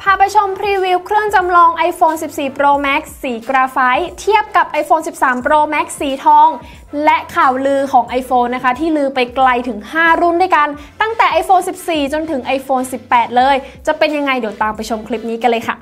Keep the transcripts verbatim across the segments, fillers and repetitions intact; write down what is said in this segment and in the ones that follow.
พาไปชมพรีวิวเครื่องจำลอง ไอโฟน สิบสี่ โปร แม็กซ์ สีกราไฟต์เทียบกับ ไอโฟน สิบสาม โปร แม็กซ์ สีทองและข่าวลือของ iPhone นะคะที่ลือไปไกลถึงห้ารุ่นด้วยกันตั้งแต่ ไอโฟน สิบสี่ จนถึง ไอโฟน สิบแปด เลยจะเป็นยังไงเดี๋ยวตามไปชมคลิปนี้กันเลยค่ะ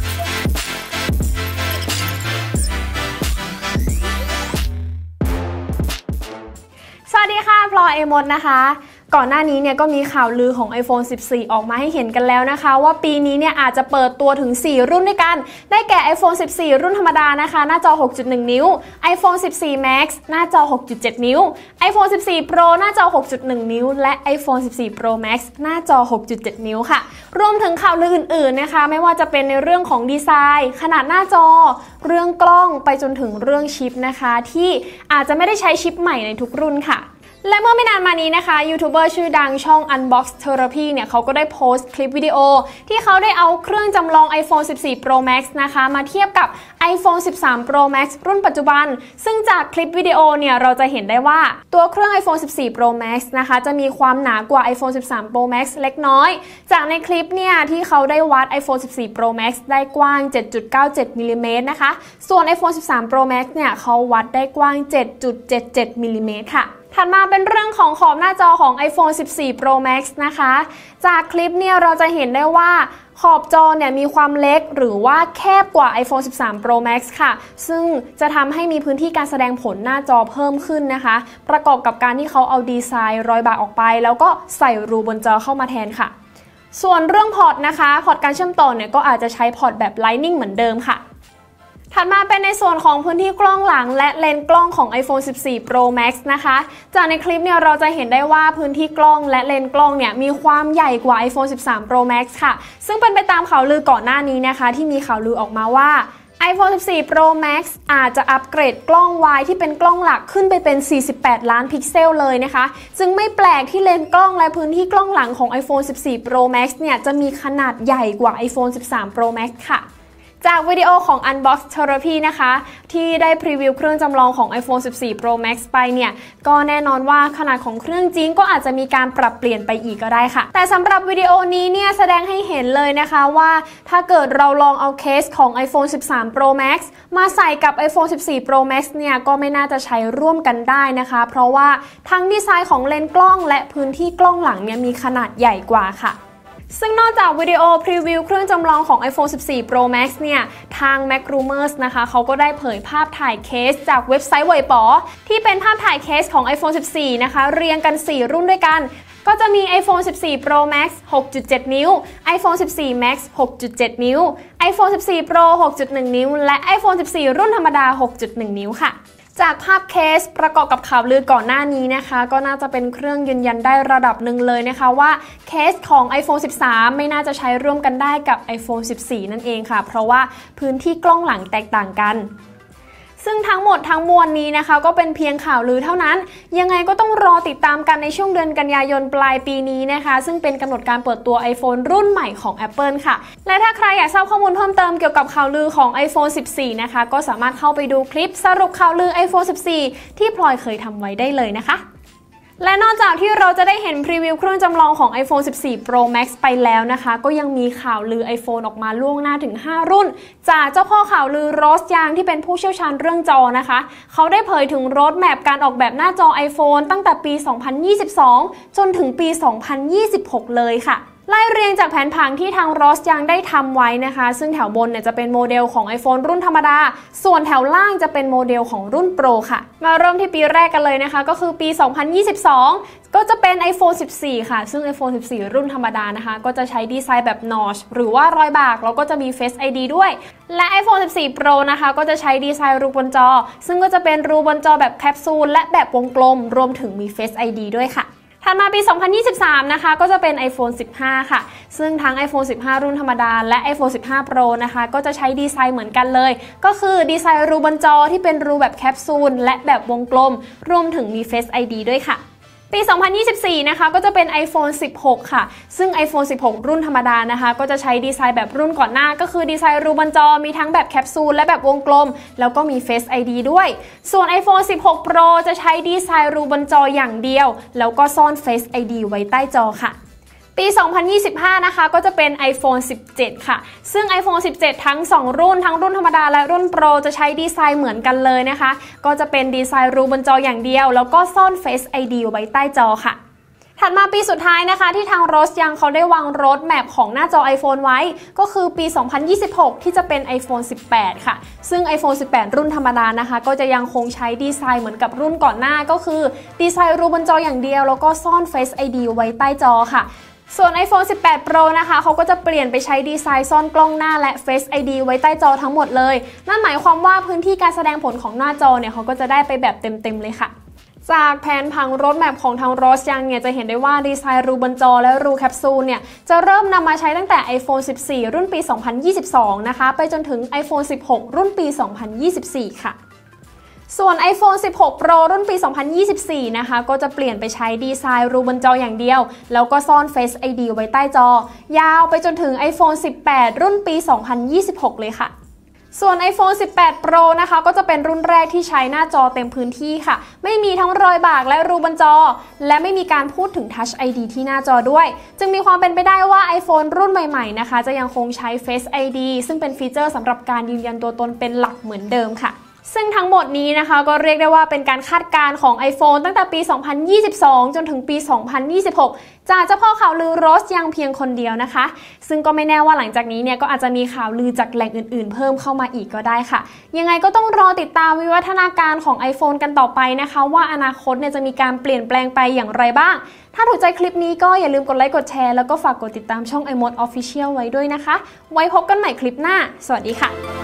สวัสดีค่ะพลอยเอมดนะคะก่อนหน้านี้เนี่ยก็มีข่าวลือของ ไอโฟน สิบสี่ ออกมาให้เห็นกันแล้วนะคะว่าปีนี้เนี่ยอาจจะเปิดตัวถึงสี่รุ่นด้วยกันได้แก่ ไอโฟน สิบสี่ รุ่นธรรมดานะคะหน้าจอ หกจุดหนึ่ง นิ้ว ไอโฟน สิบสี่ แม็กซ์ หน้าจอ หกจุดเจ็ด นิ้ว ไอโฟน สิบสี่ โปร หน้าจอ หกจุดหนึ่ง นิ้วและ ไอโฟน สิบสี่ โปร แม็กซ์ หน้าจอ หกจุดเจ็ด นิ้วค่ะรวมถึงข่าวลืออื่นๆนะคะไม่ว่าจะเป็นในเรื่องของดีไซน์ขนาดหน้าจอเรื่องกล้องไปจนถึงเรื่องชิปนะคะที่อาจจะไม่ได้ใช้ชิปใหม่ในทุกรุ่นค่ะและเมื่อไม่นานมานี้นะคะยูทูบเบอร์ชื่อดังช่อง Unbox Therapy เนี่ยเขาก็ได้โพสต์คลิปวิดีโอที่เขาได้เอาเครื่องจำลอง ไอโฟน สิบสี่ โปร แม็กซ์ นะคะมาเทียบกับ ไอโฟน สิบสาม โปร แม็กซ์ รุ่นปัจจุบันซึ่งจากคลิปวิดีโอเนี่ยเราจะเห็นได้ว่าตัวเครื่อง ไอโฟน สิบสี่ โปร แม็กซ์ นะคะจะมีความหนากว่า ไอโฟน สิบสาม โปร แม็กซ์ เล็กน้อยจากในคลิปเนี่ยที่เขาได้วัด ไอโฟน สิบสี่ โปร แม็กซ์ ได้กว้าง เจ็ดจุดเก้าเจ็ด มิลลิเมตรนะคะส่วน ไอโฟน สิบสาม โปร แม็กซ์ เนี่ยเขาวัดได้กว้าง เจ็ดจุดเจ็ดเจ็ด มิลลิเมตรค่ะถัดมาเป็นเรื่องของขอบหน้าจอของ ไอโฟน สิบสี่ โปร แม็กซ์ นะคะจากคลิปเนี่ยเราจะเห็นได้ว่าขอบจอเนี่ยมีความเล็กหรือว่าแคบกว่า ไอโฟน สิบสาม โปร แม็กซ์ ค่ะซึ่งจะทำให้มีพื้นที่การแสดงผลหน้าจอเพิ่มขึ้นนะคะประกอบกับการที่เขาเอาดีไซน์รอยบากออกไปแล้วก็ใส่รูบนจอเข้ามาแทนค่ะส่วนเรื่องพอร์ตนะคะพอร์ตการเชื่อมต่อเนี่ยก็อาจจะใช้พอร์ตแบบ Lightning เหมือนเดิมค่ะถัดมาเป็นในส่วนของพื้นที่กล้องหลังและเลนส์กล้องของ ไอโฟน สิบสี่ โปร แม็กซ์ นะคะจากในคลิปเนี่ยเราจะเห็นได้ว่าพื้นที่กล้องและเลนส์กล้องเนี่ยมีความใหญ่กว่า ไอโฟน สิบสาม โปร แม็กซ์ ค่ะซึ่งเป็นไปตามข่าวลือก่อนหน้านี้นะคะที่มีข่าวลือออกมาว่า ไอโฟน สิบสี่ โปร แม็กซ์ อาจจะอัปเกรดกล้องวายที่เป็นกล้องหลักขึ้นไปเป็นสี่สิบแปดล้านพิกเซลเลยนะคะจึงไม่แปลกที่เลนส์กล้องและพื้นที่กล้องหลังของ ไอโฟน สิบสี่ โปร แม็กซ์ เนี่ยจะมีขนาดใหญ่กว่า ไอโฟน สิบสาม โปร แม็กซ์ ค่ะจากวิดีโอของ Unbox Therapy นะคะที่ได้พรีวิวเครื่องจำลองของ ไอโฟน สิบสี่ โปร แม็กซ์ ไปเนี่ยก็แน่นอนว่าขนาดของเครื่องจริงก็อาจจะมีการปรับเปลี่ยนไปอีกก็ได้ค่ะแต่สำหรับวิดีโอนี้เนี่ยแสดงให้เห็นเลยนะคะว่าถ้าเกิดเราลองเอาเคสของ ไอโฟน สิบสาม โปร แม็กซ์ มาใส่กับ ไอโฟน สิบสี่ โปร แม็กซ์ เนี่ยก็ไม่น่าจะใช้ร่วมกันได้นะคะเพราะว่าทั้งดีไซน์ของเลนส์กล้องและพื้นที่กล้องหลังเนี่ยมีขนาดใหญ่กว่าค่ะซึ่งนอกจากวิดีโอพรีวิวเครื่องจำลองของ ไอโฟน สิบสี่ โปร แม็กซ์ เนี่ยทาง Mac Rumors นะคะเขาก็ได้เผยภาพถ่ายเคสจากเว็บไซต์เว่ยป๋อที่เป็นภาพถ่ายเคสของ ไอโฟน สิบสี่ นะคะเรียงกันสี่รุ่นด้วยกันก็จะมี ไอโฟน สิบสี่ โปร แม็กซ์ หกจุดเจ็ด นิ้ว ไอโฟน สิบสี่ แม็กซ์ หกจุดเจ็ด นิ้ว ไอโฟน สิบสี่ โปร หกจุดหนึ่ง นิ้วและ ไอโฟน สิบสี่ รุ่นธรรมดา หกจุดหนึ่ง นิ้วค่ะจากภาพเคสประกอบกับข่าวลือก่อนหน้านี้นะคะก็น่าจะเป็นเครื่องยืนยันได้ระดับหนึ่งเลยนะคะว่าเคสของ ไอโฟน สิบสาม ไม่น่าจะใช้ร่วมกันได้กับ ไอโฟน สิบสี่ นั่นเองค่ะเพราะว่าพื้นที่กล้องหลังแตกต่างกันซึ่งทั้งหมดทั้งมวลนี้นะคะก็เป็นเพียงข่าวลือเท่านั้นยังไงก็ต้องรอติดตามกันในช่วงเดือนกันยายนปลายปีนี้นะคะซึ่งเป็นกำหนดการเปิดตัว iPhone รุ่นใหม่ของ Apple ค่ะและถ้าใครอยากทราบข้อมูลเพิ่มเติมเกี่ยวกับข่าวลือของ ไอโฟน สิบสี่ นะคะก็สามารถเข้าไปดูคลิปสรุปข่าวลือ ไอโฟน สิบสี่ ที่พลอยเคยทำไว้ได้เลยนะคะและนอกจากที่เราจะได้เห็นพรีวิวเครื่องจำลองของ ไอโฟน สิบสี่ โปร แม็กซ์ ไปแล้วนะคะก็ยังมีข่าวลือ iPhone ออกมาล่วงหน้าถึงห้ารุ่นจากเจ้าพ่อข่าวลือโรสยางที่เป็นผู้เชี่ยวชาญเรื่องจอนะคะเขาได้เผยถึงโรดแมปการออกแบบหน้าจอ iPhone ตั้งแต่ปี สองพันยี่สิบสอง จนถึงปี สองพันยี่สิบหก เลยค่ะไล่เรียงจากแผนผังที่ทางโรสยังได้ทำไว้นะคะซึ่งแถวบนเนี่ยจะเป็นโมเดลของ iPhone รุ่นธรรมดาส่วนแถวล่างจะเป็นโมเดลของรุ่น Pro ค่ะมาเริ่มที่ปีแรกกันเลยนะคะก็คือปี สองพันยี่สิบสอง ก็จะเป็น ไอโฟน สิบสี่ ค่ะซึ่ง ไอโฟน สิบสี่ รุ่นธรรมดานะคะก็จะใช้ดีไซน์แบบ Notch หรือว่ารอยบากแล้วก็จะมี Face ไอ ดี ด้วยและ ไอโฟน สิบสี่ Pro นะคะก็จะใช้ดีไซน์รูบนจอซึ่งก็จะเป็นรูบนจอแบบแคปซูลและแบบวงกลมรวมถึงมี Face ไอ ดี ด้วยค่ะถัดมาปี สองพันยี่สิบสาม นะคะก็จะเป็น ไอโฟน สิบห้า ค่ะซึ่งทั้ง ไอโฟน สิบห้า รุ่นธรรมดาและ ไอโฟน สิบห้า Pro นะคะก็จะใช้ดีไซน์เหมือนกันเลยก็คือดีไซน์รูบนจอที่เป็นรูแบบแคปซูลและแบบวงกลมรวมถึงมี Face ไอ ดี ด้วยค่ะปี สองพันยี่สิบสี่ นะคะก็จะเป็น ไอโฟน สิบหก ค่ะซึ่ง ไอโฟน สิบหก รุ่นธรรมดานะคะก็จะใช้ดีไซน์แบบรุ่นก่อนหน้าก็คือดีไซน์รูบนจอมีทั้งแบบแคปซูลและแบบวงกลมแล้วก็มี Face ไอ ดี ด้วยส่วน ไอโฟน สิบหก Pro จะใช้ดีไซน์รูบนจออย่างเดียวแล้วก็ซ่อน Face ไอ ดี ไว้ใต้จอค่ะปี สองพันยี่สิบห้า นะคะก็จะเป็น ไอโฟน สิบเจ็ด ค่ะซึ่ง ไอโฟน สิบเจ็ด ทั้งสองรุ่นทั้งรุ่นธรรมดาและรุ่น Pro จะใช้ดีไซน์เหมือนกันเลยนะคะก็จะเป็นดีไซน์รูบนจออย่างเดียวแล้วก็ซ่อน Face ไอ ดี ไว้ใต้จอค่ะถัดมาปีสุดท้ายนะคะที่ทาง โรส ยังเขาได้วางโรดแมปของหน้าจอ iPhone ไว้ก็คือปี สองพันยี่สิบหก ที่จะเป็น ไอโฟน สิบแปด ค่ะซึ่ง ไอโฟน สิบแปด รุ่นธรรมดานะคะก็จะยังคงใช้ดีไซน์เหมือนกับรุ่นก่อนหน้าก็คือดีไซน์รูบนจออย่างเดียวแล้วก็ซ่อน Face ไอ ดี ไว้ใต้จอค่ะส่วน ไอโฟน สิบแปด Pro นะคะเขาก็จะเปลี่ยนไปใช้ดีไซน์ซ่อนกล้องหน้าและ Face ไอ ดี ไว้ใต้จอทั้งหมดเลยนั่นหมายความว่าพื้นที่การแสดงผลของหน้าจอเนี่ยเขาก็จะได้ไปแบบเต็มๆเลยค่ะจากแผนผังรถแมพของทาง โรส ยังเนี่ยจะเห็นได้ว่าดีไซน์รูบนจอและรูแคปซูลเนี่ยจะเริ่มนำมาใช้ตั้งแต่ ไอโฟน สิบสี่ รุ่นปี สองพันยี่สิบสอง นะคะไปจนถึง ไอโฟน สิบหก รุ่นปี สองพันยี่สิบสี่ ค่ะส่วน ไอโฟน สิบหก Pro รุ่นปี สองพันยี่สิบสี่ นะคะก็จะเปลี่ยนไปใช้ดีไซน์รูบนจออย่างเดียวแล้วก็ซ่อน Face ไอ ดี ไว้ใต้จอยาวไปจนถึง ไอโฟน สิบแปด รุ่นปี สองพันยี่สิบหก เลยค่ะส่วน ไอโฟน สิบแปด Pro นะคะก็จะเป็นรุ่นแรกที่ใช้หน้าจอเต็มพื้นที่ค่ะไม่มีทั้งรอยบากและรูบนจอและไม่มีการพูดถึง Touch ไอ ดี ที่หน้าจอด้วยจึงมีความเป็นไปได้ว่า iPhone รุ่นใหม่ๆนะคะจะยังคงใช้ Face ไอ ดี ซึ่งเป็นฟีเจอร์สำหรับการยืนยันตัวตนเป็นหลักเหมือนเดิมค่ะซึ่งทั้งหมดนี้นะคะก็เรียกได้ว่าเป็นการคาดการณ์ของ iPhone ตั้งแต่ปี สองพันยี่สิบสอง จนถึงปี สองพันยี่สิบหก จากเจ้าพ่อข่าวลือ โรส ยังเพียงคนเดียวนะคะซึ่งก็ไม่แน่ว่าหลังจากนี้เนี่ยก็อาจจะมีข่าวลือจากแหล่งอื่นๆเพิ่มเข้ามาอีกก็ได้ค่ะยังไงก็ต้องรอติดตามวิวัฒนาการของ iPhone กันต่อไปนะคะว่าอนาคตเนี่ยจะมีการเปลี่ยนแปลงไปอย่างไรบ้างถ้าถูกใจคลิปนี้ก็อย่าลืมกดไลค์กดแชร์แล้วก็ฝากกดติดตามช่อง ไอ โมด Official ไว้ด้วยนะคะไว้พบกันใหม่คลิปหน้าสวัสดีค่ะ